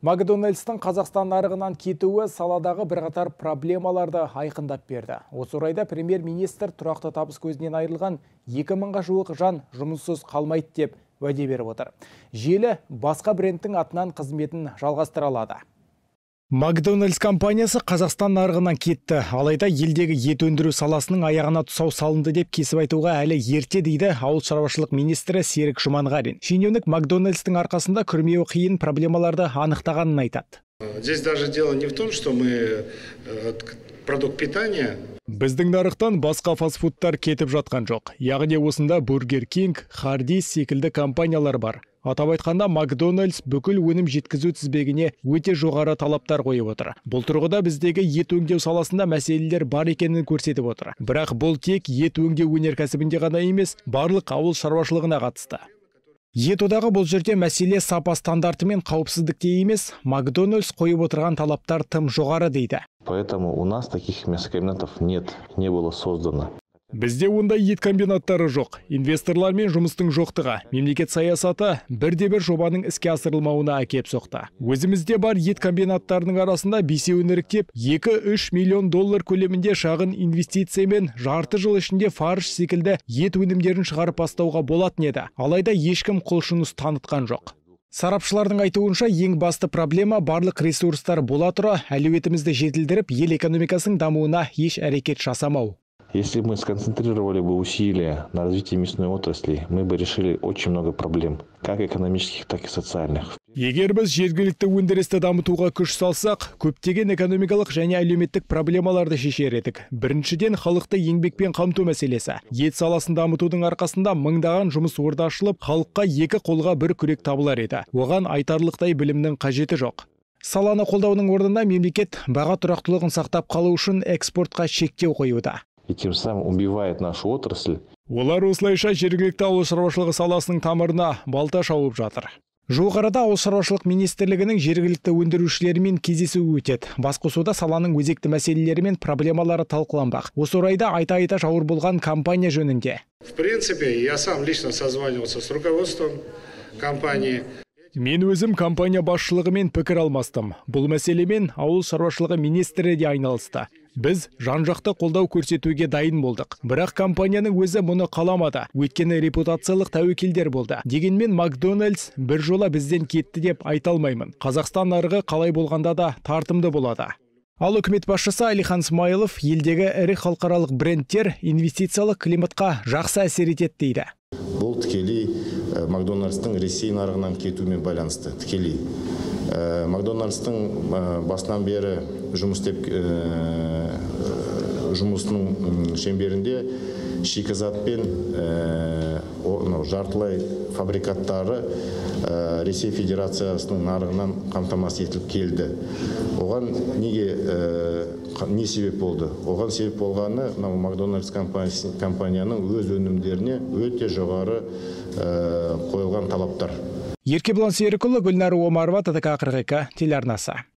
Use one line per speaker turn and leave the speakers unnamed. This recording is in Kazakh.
Макдональдстың Қазақстан нарығынан кетуі саладағы бірқатар проблемаларды айқындап берді. Осы орайда премьер-министр тұрақты табыс көзінен айырылған 2000-ға жуық жан жұмыссыз қалмайды деп уәде беріп отыр. Желі басқа брендтің атынан қызметін жалғастыра алады. Макдональдс компаниясы Қазақстан нарығынан кетті. Алайда елдегі ет өндіру саласының аяғына тұсау салынды деп кесіп айтуға әлі ерте дейді ауыл шаруашылық министрі Серік Жұманғарин. Шенеунік Макдональдстың арқасында күрмеуі қиын проблемаларды анықтағанын айтады.
Здесь даже дело не в том, что мы продукт питания.
Біздің нарықтан басқа фастфудтар кетіп жатқан жоқ. Яғни осында Бургер Кинг, Хардис секілді компаниялар бар. Атап айтқанда Макдональдс бүкіл өнім жеткізу тізбегіне өте жоғары талаптар қойып отыр. Бұл тұрғыда біздегі ет өңдеу саласында мәселелер бар екенін көрсетіп отыр. Бірақ бұл тек ет өңдеу өнеркәсібінде ғана емес, барлық ауыл шаруашылығына қатысты. Ет одағы бұл жерде мәселе сапа стандарты мен қауіпсіздікте емес, Макдональдс қойып отырған талаптар тым жоғары дейді.
Поэтому у нас таких мясокомбинатов нет, не было создано.
Бізде ондай ет комбинаттары жоқ. Инвесторлар мен жұмыстың жоқтығы, мемлекет саясаты бірде-бір жобаның іске асырылмауына әкеп соқты. Өзімізде бар ет комбинаттарының арасында 5-еуін іріктеп, 2-3 миллион доллар көлемінде шағын инвестициямен жарты жыл ішінде фарш секілді ет өнімдерін шығарып бастауға болатын еді. Алайда ешкім құлшыныс танытқан жоқ. Сарапшылардың айтуынша ең басты проблема барлық ресурстар бола тұра әлеуетімізді жетілдіріп, ел экономикасының дамуына еш әрекет жасамау.
Если бы мы сконцентрировали бы усилия на развитии мясной отрасли, мы бы решили очень много проблем, как экономических, так и социальных.
Егер біз жергілікті өндірісті дамытуға күш салсақ, көптеген экономикалық және әлеуметтік проблемаларды шешер едік. Біріншіден, халықты еңбекпен қамту мәселесі. Ет саласын дамытудың арқасында мыңдаған жұмыс орны ашылып, халыққа екі қолға бір күрек табылар еді. Оған айтарлықтай білімнің қажеті жоқ. Саланы қолдаудың орнына мемлекет баға тұрақтылығын сақтап қалу үшін экспортқа шектеу қоюда.
И тем самым убивает нашу отрасль.
Олар осылайша жергілікті ауыл шаруашылығы саласының тамырына балта шауып жатыр. Жуық арада ауыл шаруашылық министрлігінің жергілікті өндірушілерімен кездесуі өтеді. Басқосуда саланың өзекті мәселелері мен проблемалары талқыланбақ. Осы орайда айта жауыр болған компания жөнінде.
В принципе, я сам лично созванивался с руководством компании.
Мен өзім компания басшылығымен пікір алмастым. Бұл мәселемен ауыл шаруашылығы министрі де айналысты. Біз жан-жақты қолдау көрсетуге дайын болдық. Бірақ компанияның өзі мұны қаламады. Өйткені репутациялық тәуекелдер болды. Дегенмен Макдональдс бір жола бізден кетті деп айта алмаймын. Қазақстан нарығы қалай болғанда да тартымды болады. Ал үкімет басшысы Әлихан Смайылов елдегі ірі халықаралық брендтер инвестициялық климатқа жақсы әсер етеді дейді.
Бұл тікелей Макдональдстың Ресей нарығынан кетуімен байланысты. Тікелей. Макдональдстың басынан бері жұмысының шеңберінде шикізат пен жартылай фабрикаттары Ресей Федерациясының нарығынан қамтамасыз етіліп келді. Оған не себеп болды? Оған себеп болғаны Макдональдс компанияның өз өнімдеріне өте жоғары қойылған талаптар.
Еркебұлан Серікұлы, Гүлнар Омарова, ТДК 42 телеарнасы.